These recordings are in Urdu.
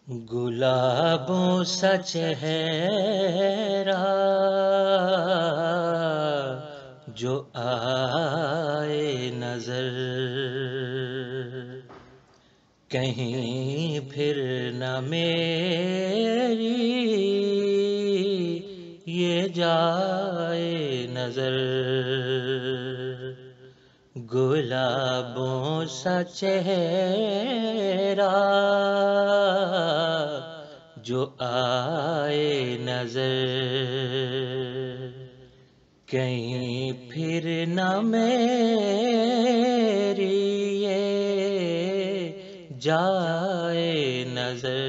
گلابوں سا چہرہ جو آئے نظر، کہیں پھر نہ میری یہ جائے نظر۔ گلابوں سا چہرہ جو آئے نظر، کہیں پھر نہ میری یہ جائے نظر۔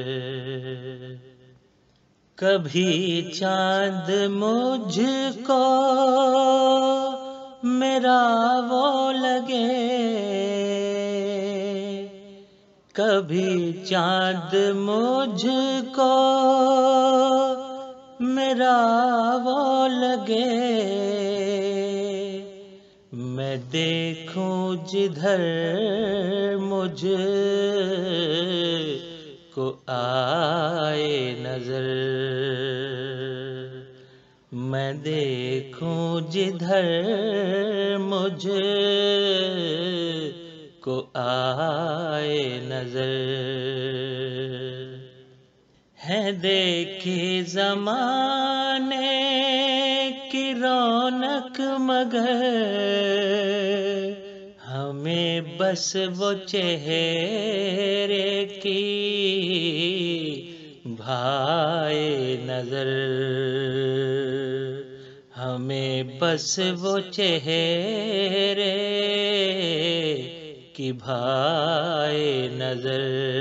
کبھی چاند مجھ کو میرا وہ لگے، کبھی چاند مجھ کو میرا وہ لگے، میں دیکھوں جدھر مجھ کو آئے نظر، میں دیکھوں جدھر مجھ کو آئے نظر۔ ہے دیکھی زمانے کی رونق مگر ہمیں بس وہ چہرے کی بھائے نظر، ہمیں بس وہ چہرے کی بھائے نظر۔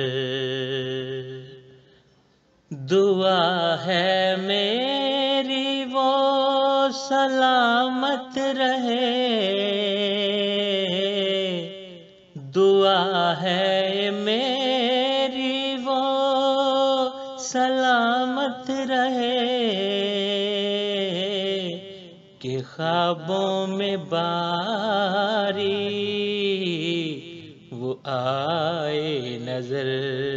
دعا ہے میری وہ سلامت رہے، دعا ہے میری وہ سلامت رہے، کہ خوابوں میں باری وہ آئے نظر،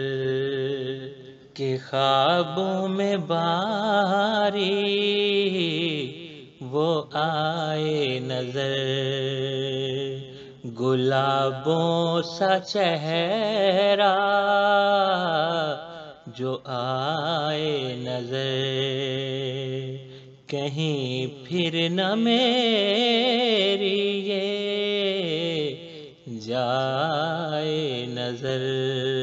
کہ خوابوں میں باری وہ آئے نظر۔ گلابوں سا چہرہ جو آئے نظر، کہیں پھر نہ میری یہ جائے نظر۔